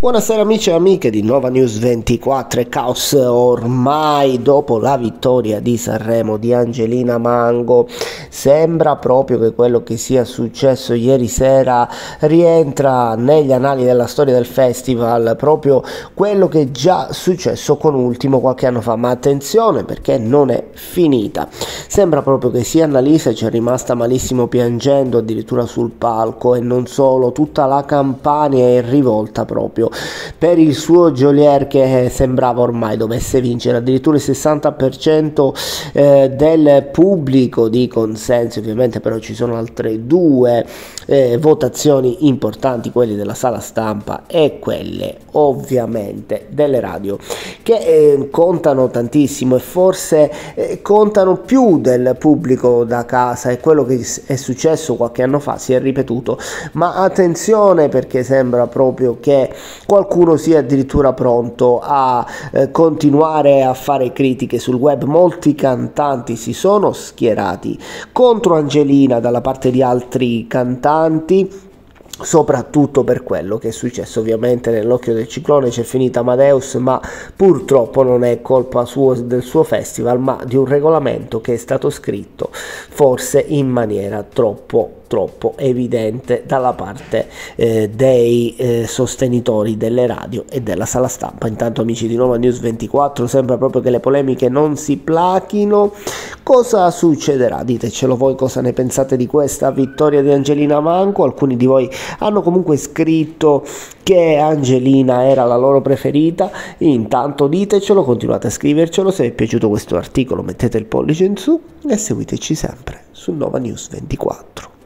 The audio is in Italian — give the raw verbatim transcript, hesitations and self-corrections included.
Buonasera amici e amiche di Nova News ventiquattro e Caos. Ormai dopo la vittoria di Sanremo di Angelina Mango sembra proprio che quello che sia successo ieri sera rientra negli annali della storia del festival, proprio quello che è già successo con Ultimo qualche anno fa. Ma attenzione, perché non è finita. Sembra proprio che sia Annalisa ci è rimasta malissimo piangendo addirittura sul palco, e non solo, tutta la Campania è in rivolta proprio per il suo Geolier che sembrava ormai dovesse vincere. Addirittura il sessanta per cento eh, del pubblico di consensi. Ovviamente però ci sono altre due eh, votazioni importanti, quelle della sala stampa e quelle ovviamente delle radio, che eh, contano tantissimo, e forse eh, contano più del pubblico da casa, e quello che è successo qualche anno fa si è ripetuto. Ma attenzione, perché sembra proprio che qualcuno sia addirittura pronto a eh, continuare a fare critiche sul web. Molti cantanti si sono schierati contro Angelina dalla parte di altri cantanti, soprattutto per quello che è successo. Ovviamente nell'occhio del ciclone c'è finita Amadeus, ma purtroppo non è colpa sua, del suo festival, ma di un regolamento che è stato scritto forse in maniera troppo troppo evidente dalla parte eh, dei eh, sostenitori delle radio e della sala stampa. Intanto amici di Nova News ventiquattro, sembra proprio che le polemiche non si plachino. Cosa succederà? Ditecelo voi cosa ne pensate di questa vittoria di Angelina Mango. Alcuni di voi hanno comunque scritto che Angelina era la loro preferita. Intanto ditecelo, continuate a scrivercelo. Se vi è piaciuto questo articolo mettete il pollice in su e seguiteci sempre su Nova News ventiquattro.